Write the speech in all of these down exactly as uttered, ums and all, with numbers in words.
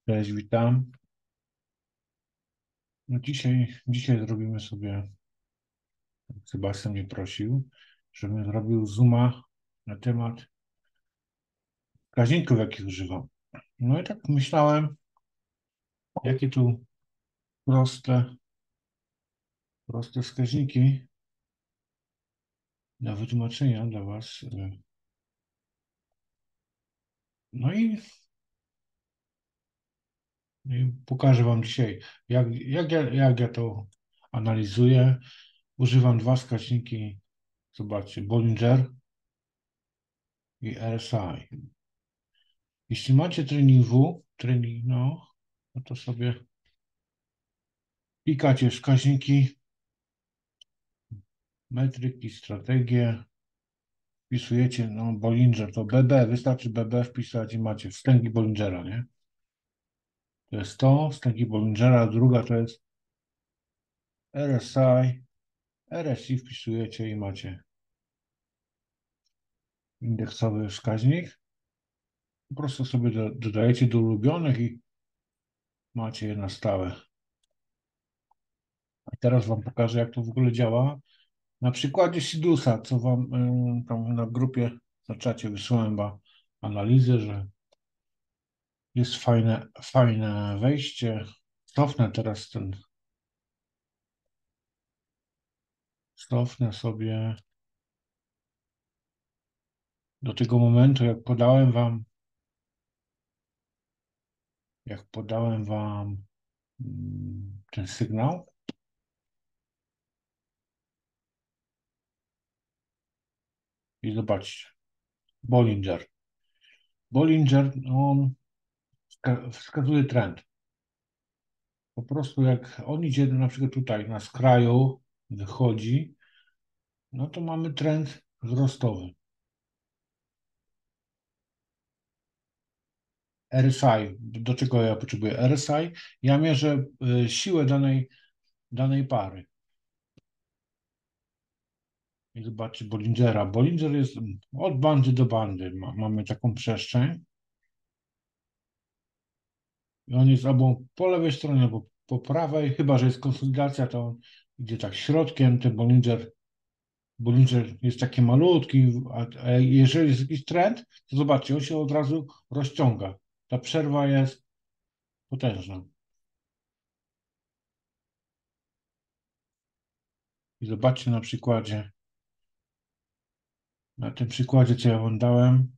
Cześć, witam. No dzisiaj, dzisiaj zrobimy sobie, Sebastian mnie prosił, żebym zrobił zooma na temat wskaźników, jakich używam. No i tak myślałem, jakie tu proste, proste wskaźniki do wytłumaczenia dla Was. No i, i pokażę Wam dzisiaj, jak, jak, ja, jak ja to analizuję. Używam dwa wskaźniki, zobaczcie, Bollinger i R S I. Jeśli macie trening W, trening no, no to sobie klikacie wskaźniki, metryki, strategie, wpisujecie, no Bollinger to B B, wystarczy B B wpisać i macie wstęgi Bollingera, nie? To jest to, wstęgi Bollingera, druga to jest R S I, R S I wpisujecie i macie indeksowy wskaźnik. Po prostu sobie do, dodajecie do ulubionych i macie je na stałe. A teraz Wam pokażę, jak to w ogóle działa. Na przykładzie Sidusa, co Wam y, tam na grupie, na czacie wysłałem ba, analizę, że jest fajne, fajne wejście. Cofnę teraz ten, cofnę sobie do tego momentu, jak podałem Wam, jak podałem Wam mm, ten sygnał. I zobaczcie, Bollinger. Bollinger, on wska- wskazuje trend. Po prostu jak on idzie na przykład tutaj na skraju, wychodzi, no to mamy trend wzrostowy. R S I, do czego ja potrzebuję R S I? Ja mierzę y, siłę danej, danej pary. I zobaczcie Bollingera. Bollinger jest od bandy do bandy. Ma, mamy taką przestrzeń. I on jest albo po lewej stronie, albo po prawej. Chyba że jest konsolidacja, to on idzie tak środkiem. Ten Bollinger, Bollinger jest taki malutki, a, a jeżeli jest jakiś trend, to zobaczcie, on się od razu rozciąga. Ta przerwa jest potężna. I zobaczcie na przykładzie, na tym przykładzie, co ja wam dałem.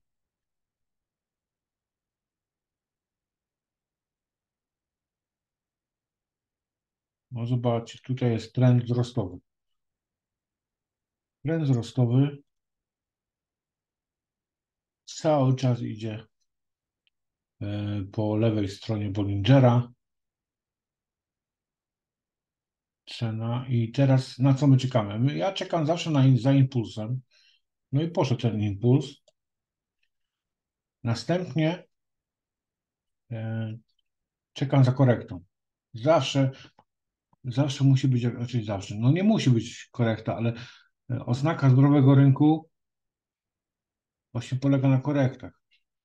No zobaczcie, tutaj jest trend wzrostowy. Trend wzrostowy cały czas idzie e, po lewej stronie Bollingera. Cena i teraz na co my czekamy? My- Ja czekam zawsze na, in- za impulsem. No i poszedł ten impuls. Następnie e, czekam za korektą. Zawsze, zawsze musi być, jak- znaczy zawsze, no nie musi być korekta, ale e, oznaka zdrowego rynku właśnie polega na korektach.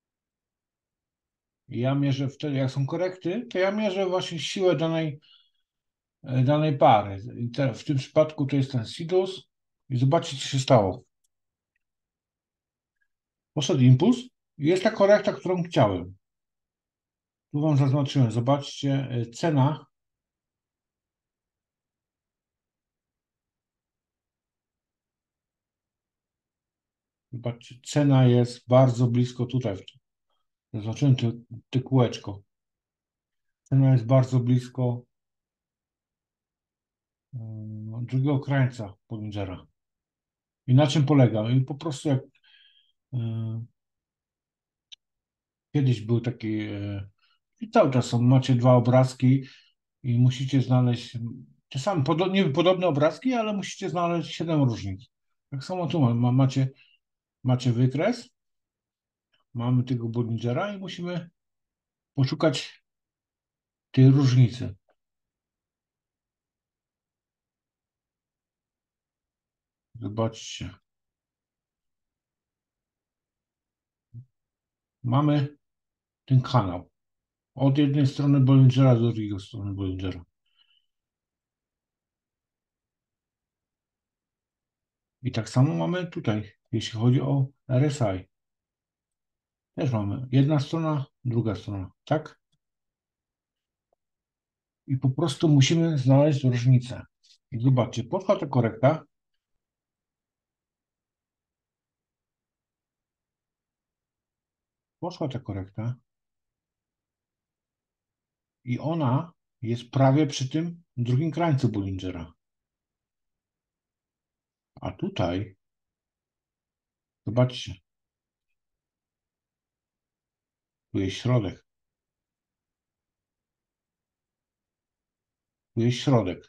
I ja mierzę wtedy, jak są korekty, to ja mierzę właśnie siłę danej, e, danej pary. I te, w tym przypadku to jest ten Sidus. I zobaczcie, co się stało. Poszedł impuls i jest ta korekta, którą chciałem. Tu wam zaznaczyłem. Zobaczcie, e, cena. Zobaczcie, cena jest bardzo blisko tutaj. Zaznaczyłem te, te kółeczko. Cena jest bardzo blisko e, drugiego krańca Pollingera. I na czym polega? I po prostu jak e, kiedyś był taki, e, i cały czas są, macie dwa obrazki i musicie znaleźć te same, podo, nie podobne obrazki, ale musicie znaleźć siedem różnic. Tak samo tu ma, ma, macie, macie wykres, mamy tego Bollingera i musimy poszukać tej różnicy. Zobaczcie. Mamy ten kanał. Od jednej strony Bollingera do drugiej strony Bollingera. I tak samo mamy tutaj, jeśli chodzi o R S I. Też mamy jedna strona, druga strona, tak? I po prostu musimy znaleźć różnicę. I zobaczcie, poszła ta korekta. Poszła ta korekta. I ona jest prawie przy tym drugim krańcu Bollingera. A tutaj, zobaczcie, tu jest środek. Tu jest środek.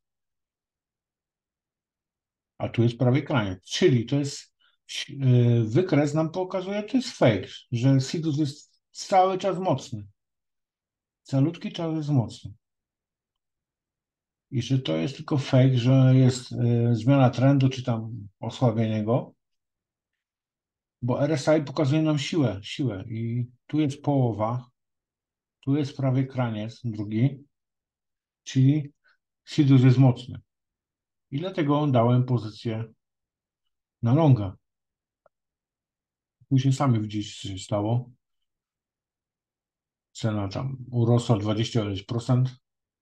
A tu jest prawie kraniec. Czyli to jest, yy, wykres nam pokazuje, to jest fake, że sinus jest cały czas mocny. Calutki czas jest mocny. I że to jest tylko fake, że jest yy, zmiana trendu, czy tam osłabienie go, bo R S I pokazuje nam siłę, siłę. I tu jest połowa, tu jest prawie kraniec, drugi, czyli sinus jest mocny. I dlatego dałem pozycję na longa. Później sami widzicie, co się stało. Cena tam urosła dwadzieścia procent.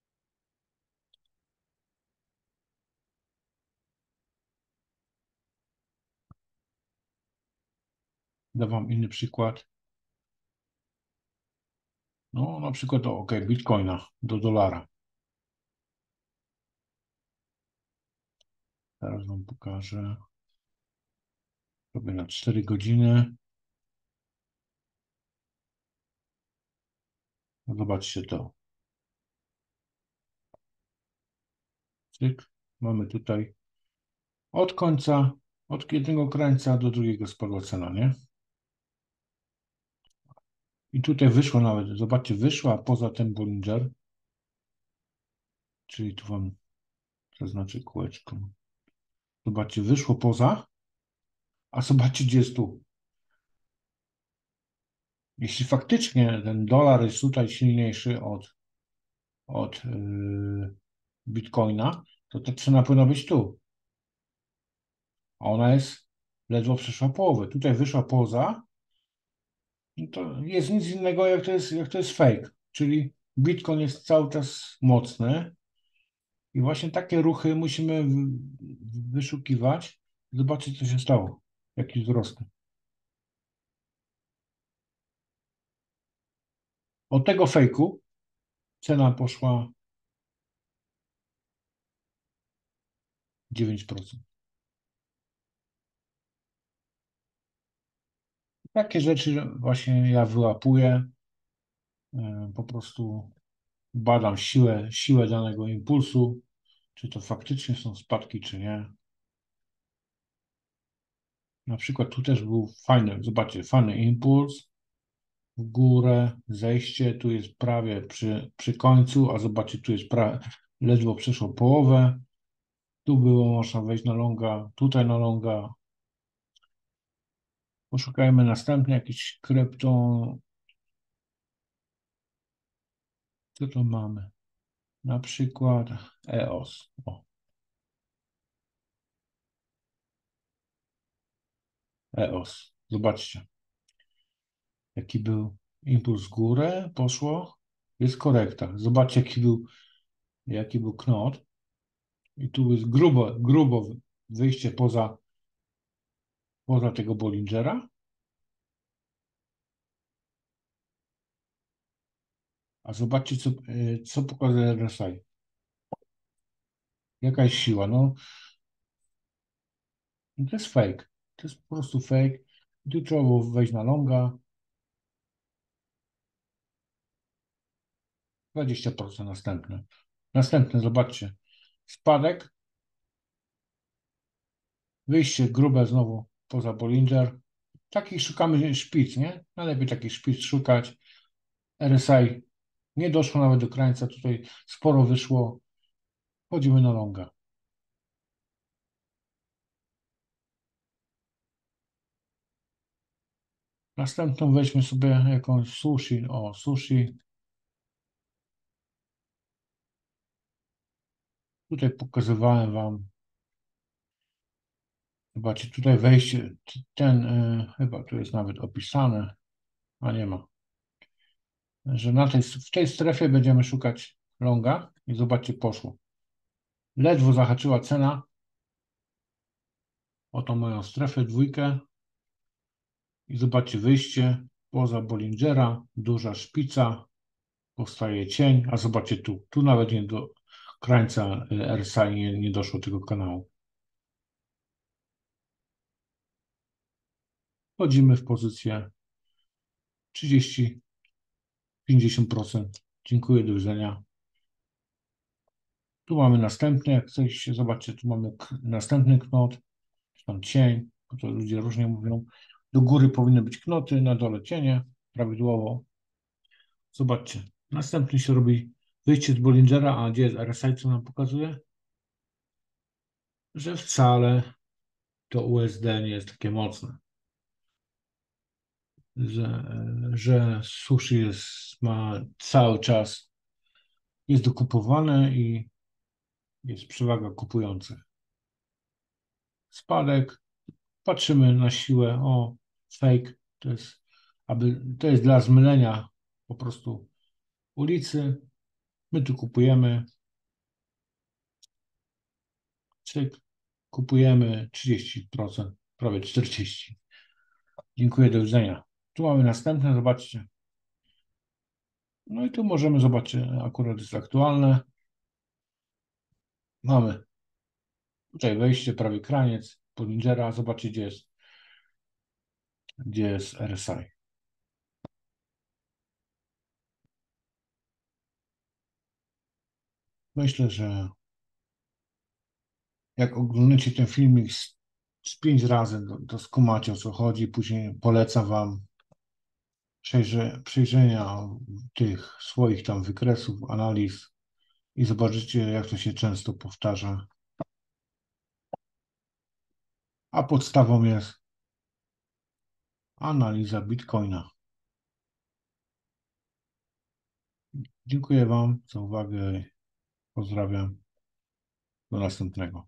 Dam wam inny przykład. No, na przykład, o, ok, Bitcoina do dolara. Teraz wam pokażę. Robię na cztery godziny. No, zobaczcie to. Cyk. Mamy tutaj od końca, od jednego krańca do drugiego spadła cena, nie? I tutaj wyszło nawet, zobaczcie, wyszła poza ten Bollinger, czyli tu wam zaznaczę kółeczką. Zobaczcie, wyszło poza, a zobaczcie, gdzie jest tu. Jeśli faktycznie ten dolar jest tutaj silniejszy od, od yy, Bitcoina, to ta cena powinna być tu. A ona jest ledwo przeszła połowę. Tutaj wyszła poza, i to jest nic innego, jak to jest, jak to jest fake. Czyli Bitcoin jest cały czas mocny i właśnie takie ruchy musimy w- wyszukiwać, zobaczyć, co się stało, jaki wzrost. Od tego fejku cena poszła dziewięć procent. Takie rzeczy właśnie ja wyłapuję, e, po prostu badam siłę, siłę danego impulsu, czy to faktycznie są spadki, czy nie. Na przykład tu też był fajny, zobaczcie, fajny impuls w górę, zejście, tu jest prawie przy, przy końcu, a zobaczcie, tu jest prawie, ledwo przeszło połowę. Tu było, można wejść na longa, tutaj na longa. Poszukajmy następnie jakiś krypto. Co tu mamy? Na przykład E O S. O, E O S. Zobaczcie, jaki był impuls w górę, poszło. Jest korekta. Zobaczcie, jaki był, jaki był knot. I tu jest grubo, grubo wyjście poza, poza tego Bollingera. A zobaczcie, co, y, co pokazuje R S I. Jaka jest siła? No, no to jest fake. To jest po prostu fake. Tu trzeba było wejść na longa. dwadzieścia procent następne. Następne, zobaczcie. Spadek. Wyjście grube znowu poza Bollinger. Takich szukamy szpic, nie? Najlepiej takich szpic szukać. R S I nie doszło nawet do krańca. Tutaj sporo wyszło. Chodzimy na longa. Następną weźmy sobie jakąś sushi. O, sushi. Tutaj pokazywałem Wam, zobaczcie, tutaj wejście, ten, y, chyba tu jest nawet opisane, a nie ma, że na tej, w tej strefie będziemy szukać longa i zobaczcie, poszło. Ledwo zahaczyła cena o tą moją strefę, dwójkę i zobaczcie wyjście poza Bollingera, duża szpica, powstaje cień, a zobaczcie tu, tu nawet nie do krańca R S I nie, nie doszło tego kanału. Wchodzimy w pozycję trzydzieści pięćdziesiąt procent. Dziękuję, do widzenia. Tu mamy następny, jak chcecie, zobaczcie, tu mamy następny knot, czy tam cień, bo to ludzie różnie mówią. Do góry powinny być knoty, na dole cienie, prawidłowo. Zobaczcie, następny się robi wyjście z Bollingera, a gdzie jest R S I, co nam pokazuje? Że wcale to U S D nie jest takie mocne. Że, że sushi jest, ma cały czas, jest dokupowane i jest przewaga kupujących. Spadek, patrzymy na siłę, o, fake, to jest, aby, to jest dla zmylenia po prostu ulicy. My tu kupujemy, cyk, kupujemy trzydzieści procent, prawie czterdzieści procent. Dziękuję, do widzenia. Tu mamy następne, zobaczcie. No i tu możemy zobaczyć, akurat jest aktualne. Mamy tutaj wejście, prawie kraniec, Bollingera, zobaczcie, gdzie jest, gdzie jest R S I. Myślę, że jak oglądacie ten filmik z, z pięć razy, to, to skumacie, o co chodzi. Później polecam Wam przejrze, przejrzenia tych swoich tam wykresów, analiz i zobaczycie, jak to się często powtarza. A podstawą jest analiza Bitcoina. Dziękuję Wam za uwagę. Pozdrawiam. Do następnego.